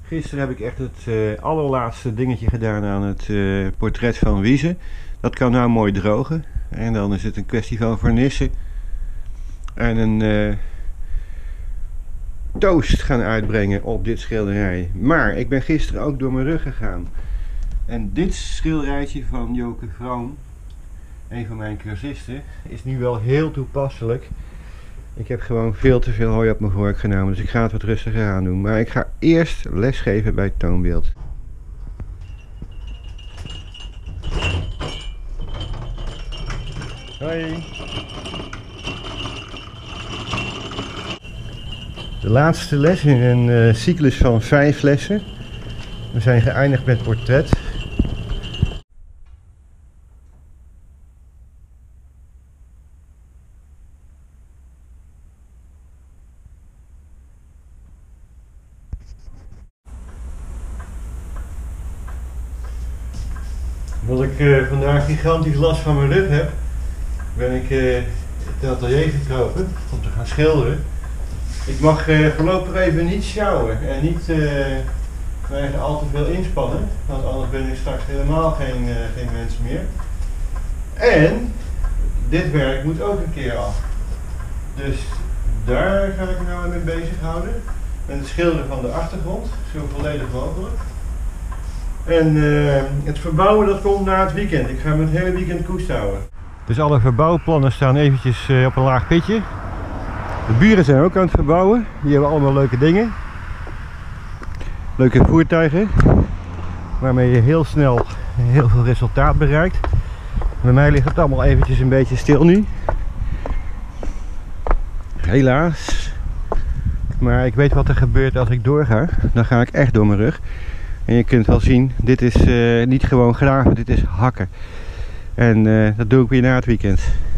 Gisteren heb ik echt het allerlaatste dingetje gedaan aan het portret van Wiese. Dat kan nou mooi drogen. En dan is het een kwestie van vernissen. En een toast gaan uitbrengen op dit schilderij. Maar ik ben gisteren ook door mijn rug gegaan. En dit schilderijtje van Joke Vroom, een van mijn cursisten, is nu wel heel toepasselijk. Ik heb gewoon veel te veel hooi op mijn vork genomen, dus ik ga het wat rustiger aan doen. Maar ik ga eerst lesgeven bij het toonbeeld. Hoi! De laatste les in een cyclus van 5 lessen. We zijn geëindigd met portret. Omdat ik vandaag gigantisch last van mijn rug heb, ben ik het atelier gekropen om te gaan schilderen. Ik mag voorlopig even niet sjouwen en niet krijgen al te veel inspannen, want anders ben ik straks helemaal geen mens meer. En dit werk moet ook een keer af. Dus daar ga ik me nou mee bezighouden. Met het schilderen van de achtergrond, zo volledig mogelijk. En het verbouwen dat komt na het weekend. Ik ga me het hele weekend koest houden. Dus alle verbouwplannen staan eventjes op een laag pitje. De buren zijn ook aan het verbouwen. Die hebben allemaal leuke dingen. Leuke voertuigen. Waarmee je heel snel heel veel resultaat bereikt. Bij mij ligt het allemaal eventjes een beetje stil nu. Helaas. Maar ik weet wat er gebeurt als ik doorga. Dan ga ik echt door mijn rug. En je kunt wel zien, dit is niet gewoon graven, dit is hakken. En dat doe ik weer na het weekend.